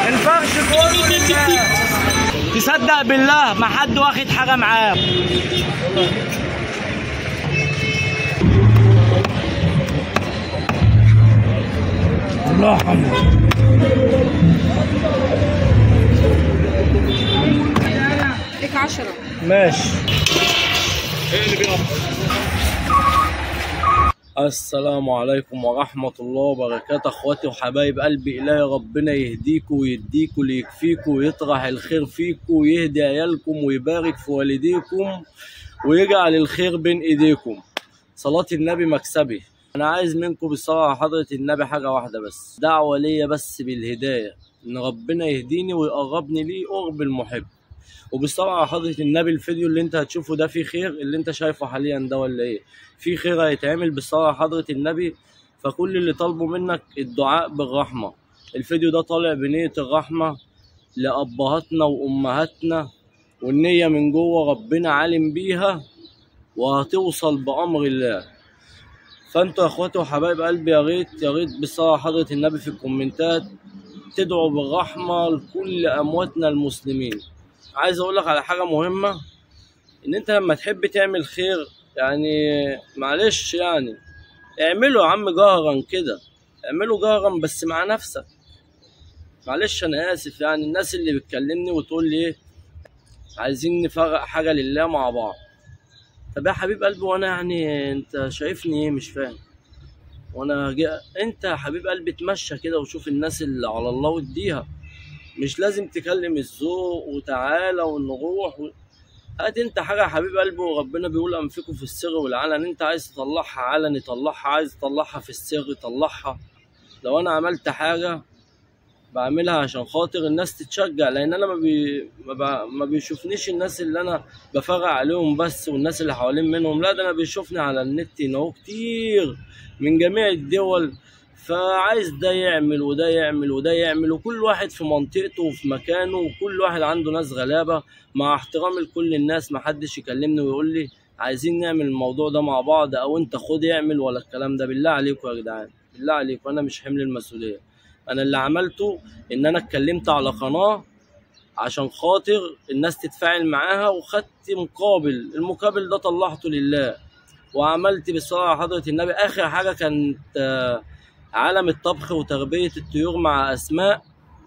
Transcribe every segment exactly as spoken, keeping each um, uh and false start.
الفرش كله لله. تصدق بالله ما حد واخد حاجه معاه. الله يرحمه. ليك عشرة. ماشي. ايه اللي بيقف؟ السلام عليكم ورحمة الله وبركاته اخواتي وحبايب قلبي. الهي ربنا يهديكوا ويديكوا ليكفيكوا ويطرح الخير فيكوا ويهدي عيالكم ويبارك في والديكم ويجعل الخير بين ايديكم. صلاة النبي مكسبي. انا عايز منكم بالصلاة على حضرة النبي حاجة واحدة بس، دعوة ليا بس بالهداية، ان ربنا يهديني ويقربني ليه قرب المحب. وبالصلاة على حضرة النبي الفيديو اللي انت هتشوفه ده فيه خير، اللي انت شايفه حاليا ده ولا ايه؟ في خير هيتعمل بالصلاة على حضرة النبي. فكل اللي طالبه منك الدعاء بالرحمة. الفيديو ده طالع بنية الرحمة لأبهاتنا وأمهاتنا، والنية من جوه ربنا عالم بيها وهتوصل بأمر الله. فانتوا يا اخواتي وحبايب قلبي يا ريت يا ريت بالصلاة على حضرة النبي في الكومنتات تدعوا بالرحمة لكل أمواتنا المسلمين. عايز اقول لك على حاجة مهمة، ان انت لما تحب تعمل خير يعني معلش يعني اعمله يا عم جهرا كده، اعمله جهرا بس مع نفسك. معلش انا اسف يعني الناس اللي بتكلمني وتقول لي ايه عايزين نفرق حاجة لله مع بعض. طب يا حبيب قلبي وانا يعني انت شايفني ايه مش فاهم؟ وانا جا... انت يا حبيب قلبي اتمشى كده وشوف الناس اللي على الله واديها. مش لازم تكلم الذوق وتعالى ونروح و... هات انت حاجه يا حبيب قلبي، وربنا بيقول انفقوا في السر والعلن. انت عايز تطلعها علني طلعها، عايز تطلعها في السر طلعها. لو انا عملت حاجه بعملها عشان خاطر الناس تتشجع، لان انا ما, بي... ما, ب... ما بيشوفنيش الناس اللي انا بفرع عليهم بس والناس اللي حوالين منهم، لا ده انا بيشوفني على النت هنا كتير من جميع الدول. فعايز ده يعمل وده يعمل وده يعمل، وكل واحد في منطقته وفي مكانه، وكل واحد عنده ناس غلابه. مع احترامي لكل الناس ما حدش يكلمني ويقول لي عايزين نعمل الموضوع ده مع بعض او انت خد اعمل ولا الكلام ده. بالله عليكم يا جدعان، بالله عليكم انا مش حمل المسؤوليه. انا اللي عملته ان انا اتكلمت على قناه عشان خاطر الناس تتفاعل معاها وخدت مقابل، المقابل ده طلعته لله. وعملت بالصلاه على حضره النبي اخر حاجه كانت عالم الطبخ وتربيه الطيور مع اسماء،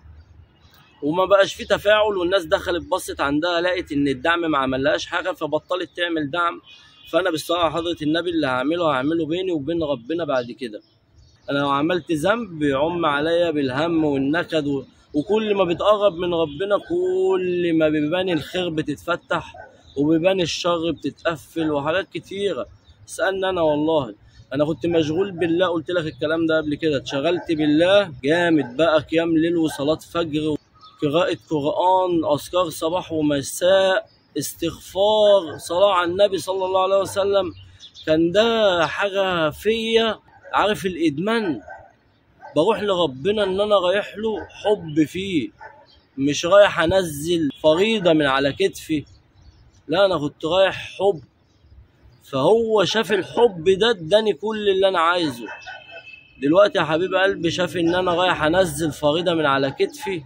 وما بقاش في تفاعل والناس دخلت بصت عندها لقيت ان الدعم ما عملهاش حاجه فبطلت تعمل دعم. فانا بالصلاه على حضره النبي اللي هعمله هعمله بيني وبين ربنا بعد كده. انا لو عملت ذنب بيعم عليا بالهم والنكد و... وكل ما بتقرب من ربنا كل ما بيبان الخير بتتفتح وبيبان الشر بتتقفل وحاجات كتيره. اسالني انا والله انا كنت مشغول بالله، قلت لك الكلام ده قبل كده. اتشغلت بالله جامد بقى، قيام ليل وصلاه فجر قراءة قرآن، أذكار صباح ومساء، استغفار، صلاة على النبي صلى الله عليه وسلم. كان ده حاجة فيا، عارف الإدمان؟ بروح لربنا إن أنا رايح له حب فيه، مش رايح أنزل فريضة من على كتفي، لا أنا كنت رايح حب. فهو شاف الحب ده اداني كل اللي أنا عايزه. دلوقتي يا حبيب قلبي شاف إن أنا رايح أنزل فريضة من على كتفي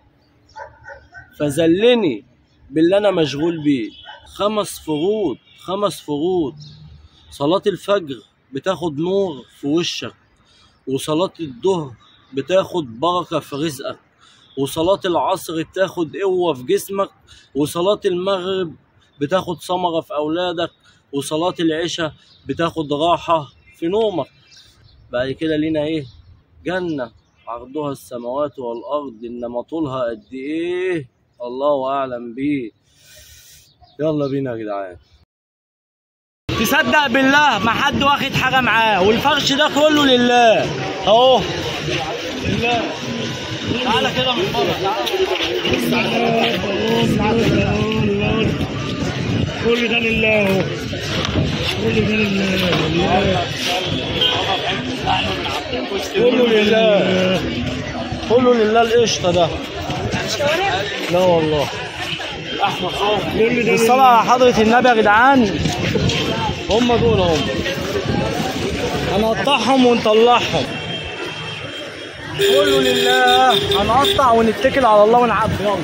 فذلني باللي انا مشغول بيه. خمس فروض خمس فروض صلاة الفجر بتاخد نور في وشك، وصلاة الظهر بتاخد بركة في رزقك، وصلاة العصر بتاخد قوة في جسمك، وصلاة المغرب بتاخد ثمرة في أولادك، وصلاة العشاء بتاخد راحة في نومك. بعد كده لينا ايه؟ جنة عرضها السماوات والأرض إنما طولها قد ايه الله اعلم بيه. يلا بينا يا جدعان. تصدق بالله ما حد واخد حاجه معاه، والفرش ده كله لله اهو لله. تعالى كده من بره تعالى. كل ده لله اهو، كل ده لله، كله لله، كله لله. القشطه ده لا والله احمد صوفي. بالصلاه على حضره النبي يا جدعان. هم دول هم هنقطعهم ونطلعهم. كله لله. هنقطع ونتكل على الله ونعبي. يلا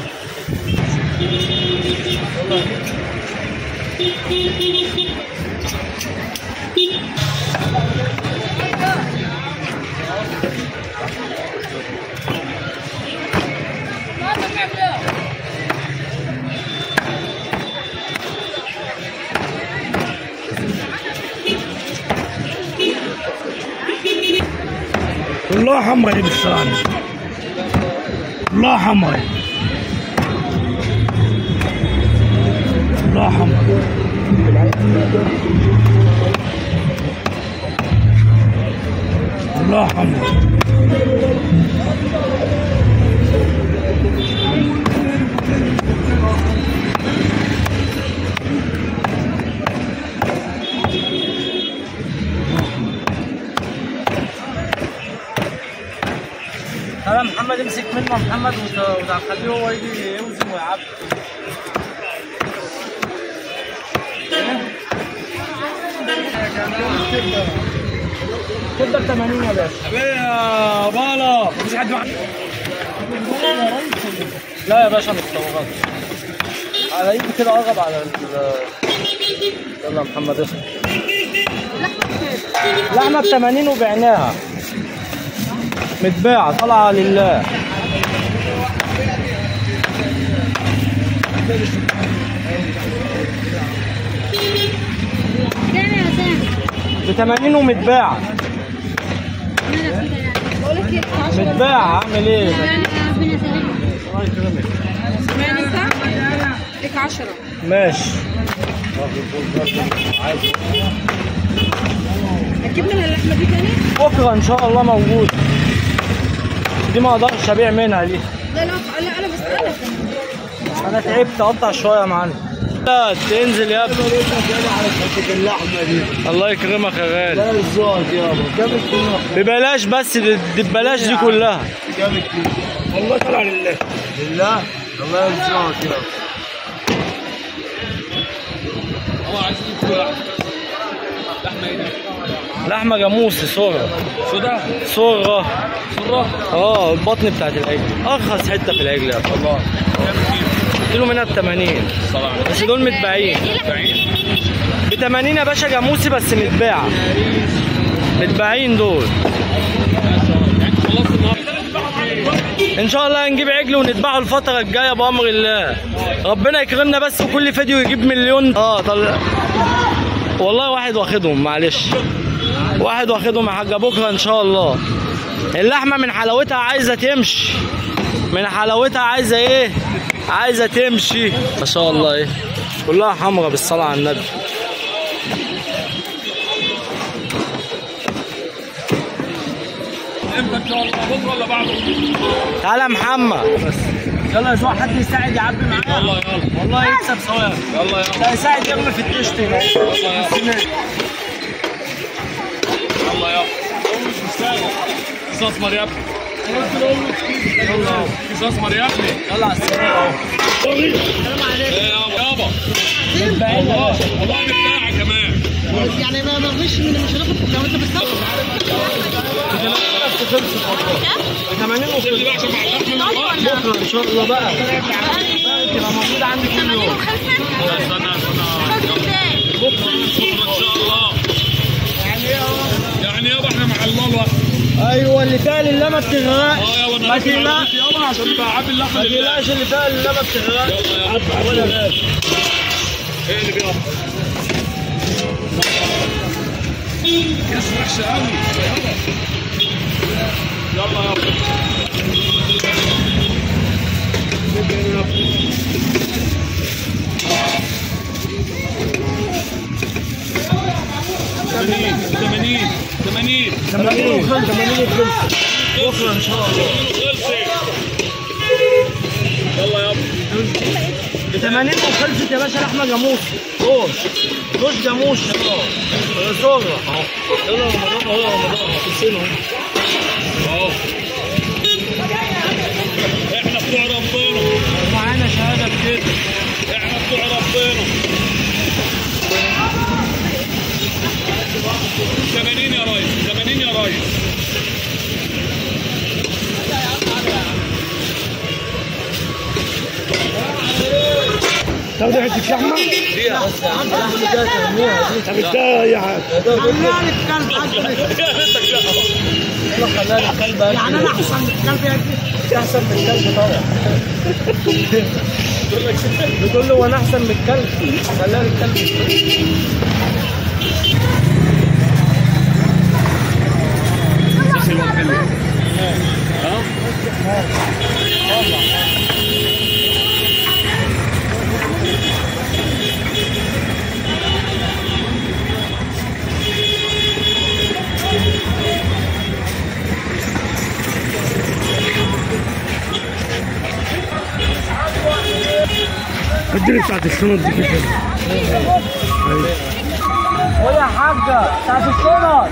كلها حمرا دي بالصراحة، كلها حمرا، كلها حمرا. كلها حمرا. تعالى محمد امسك منه محمد وتخليه هو يجي يوزن ويعبي. كده ب ثمانين يا باشا. حبيبي يا بالا مفيش حد معاك؟ لا يا باشا مش طوغات. على ايدي كده اقرب على ال. يلا يا محمد اسمع. لحمه ب ثمانين وبعناها. متباعة طالعة لله. ب ثمانين ومتباعة. متباعة اعمل ايه؟ الله يكرمك. ليك عشرة. ماشي. هتجيب لنا اللحمة دي تاني؟ بكرة إن شاء الله موجود. دي ما أقدرش أبيع منها دي. لا لا لا أنا بسألك. أنا تعبت أقطع شوية يا معلم. لا تنزل يا ابني. اللحمة دي الله يكرمك يا غالي. لا الزوج يابا كام الكيلو؟ ببلاش بس دي ببلاش دي كلها. كام الكيلو؟ والله طلع لله. لله؟ الله يرزقك يابا. هو عايز يجيب لحمه ايه دي؟ لحمة جاموسي صورة. سودا؟ صورة. صورة؟ اه البطن بتاعت العجل. أرخص حتة في العجل يا أخي. الله. كام كيلو؟ كيلو منها ب ثمانين. بس دول متباعين. متباعين؟ ب ثمانين يا باشا جاموسي بس متباعة. متباعين دول. يعني خلصت النهارده؟ ان شاء الله هنجيب عجل ونذبحه الفترة الجاية بأمر الله. ربنا يكرمنا بس وكل فيديو يجيب مليون. اه طلع والله واحد واخدهم معلش. واحد واخدهم يا حاجة بكرة ان شاء الله. اللحمة من حلاوتها عايزة تمشي. من حلاوتها عايزة ايه؟ عايزة تمشي. ما شاء الله ايه؟ كلها حمرا بالصلاة على النبي. امتى ان شاء الله؟ بكره ولا بعده؟ تعالى يا محمد. يلا يا زوح حد يساعد يعبي معايا. يلا يلا. والله يكسب ثواب. يلا يلا. لا يساعد يرمي في الطشت هنا. يلا يلا. يلا يلا. مش مستاهل. كيس اسمر يا ابني. يلا كيس اسمر يا ابني. يلا على السرير اهو. السلام عليكم. ايه يابا؟ والله والله متباعة كمان. يعني ما مرضيش من مش هناخد لو انت بتسوق. ثمانين اللي بقى عشان مع اللحمة بكره ان شاء الله بقى. تبقى موجودة عندي كل يوم. استنى استنى. بكره ان شاء الله. يعني ايه يعني يابا احنا مع الله الوقت. ايوه اللي فيها لله ما بتغرقش. اه يابا ما تقلقش يابا عشان يبقى عامل اللحمة ما لله. تقلقش اللي فيها لله ما بتغرقش. يلا يا ايه اللي بيقف؟ كاس وحشة قوي. يلا يابا. ثمانين ثمانين ثمانين ثمانين وخمسة ثمانين وخمسة. بكره ان شاء الله. يلا يابا. ب ثمانين وخلصت يا باشا لحمه جاموسي. روش روش جاموس اه صغرى اهو. يلا رمضان اهو. رمضان حسين اهو. اهو احنا بتوع ربنا. معانا شهاده بكده. احنا بتوع ربنا. ثمانين يا ريس. ثمانين يا ريس. تاخد حته لحمه؟ فيها بس يا عم اللحمه دي ترميها دي. طب اديها اي حاجه. خلاني الكلب عندي. يلا خلاني الكلب يعني انا احسن من الكلب يا دي. احسن من الكلب طبعا. بتقول له وانا احسن من الكلب. خلاني الكلب. اديني بتاعت الشنط دي كده. خد يا حاجه بتاعت الشنط.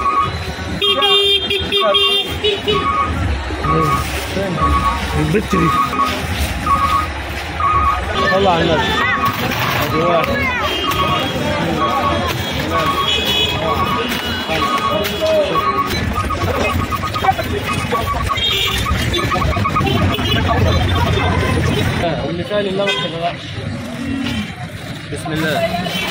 البت دي طلع على النبي. ادي واحد. واللي فيها لله ما تغرقش. بسم الله.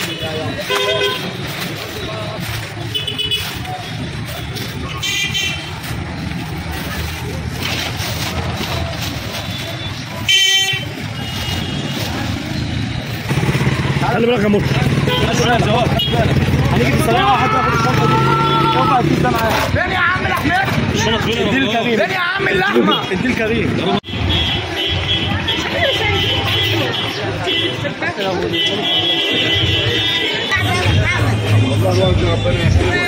خلي بالك يا موت. هنيجي في السريع واحد ياخد الشنطه دي. شوف الكيس ده معايا. فين يا عم الاحمد؟ الشنط فين؟ ادي الكريم. فين يا عم اللحمه؟ ادي الكريم. والله الوالد ربنا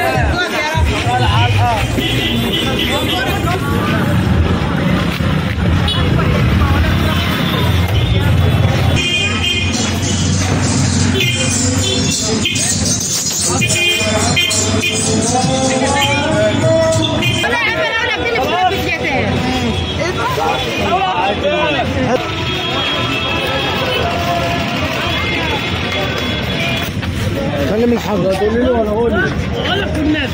كلم الحاج. تقول لي ولا قول لي؟ اقول لك والنبي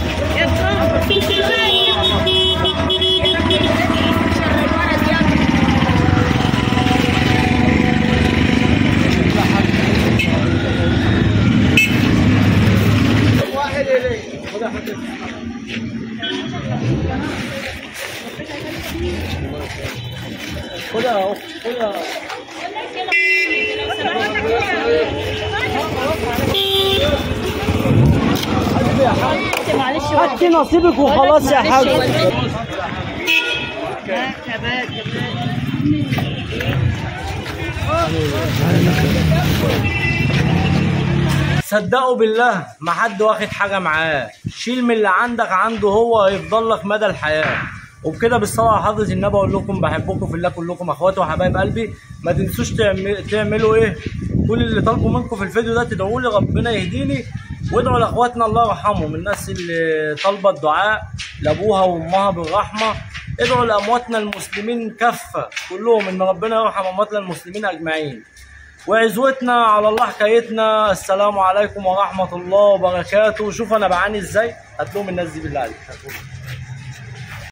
واحد اليه. خد يا حاج. خد يا اخت. خد يا معلش هاتي نصيبك وخلاص يا حاج. صدقوا بالله ما حد واخد حاجه معاه. شيل من اللي عندك عنده، هو هيفضل لك مدى الحياه. وبكده بالصلاه على حضره النبي اقول لكم بحبكم في الله كلكم اخواتي وحبايب قلبي. ما تنسوش تعمل تعملوا ايه كل اللي طالبه منكم في الفيديو ده. تدعوا لي ربنا يهديني، وادعوا لاخواتنا الله يرحمهم، الناس اللي طالبه الدعاء لابوها وامها بالرحمه. ادعوا لامواتنا المسلمين كافه كلهم ان ربنا يرحم امواتنا المسلمين اجمعين. وعزوتنا على الله حكايتنا. السلام عليكم ورحمه الله وبركاته. شوف انا بعاني ازاي. هات لهم الناس دي بالله عليك.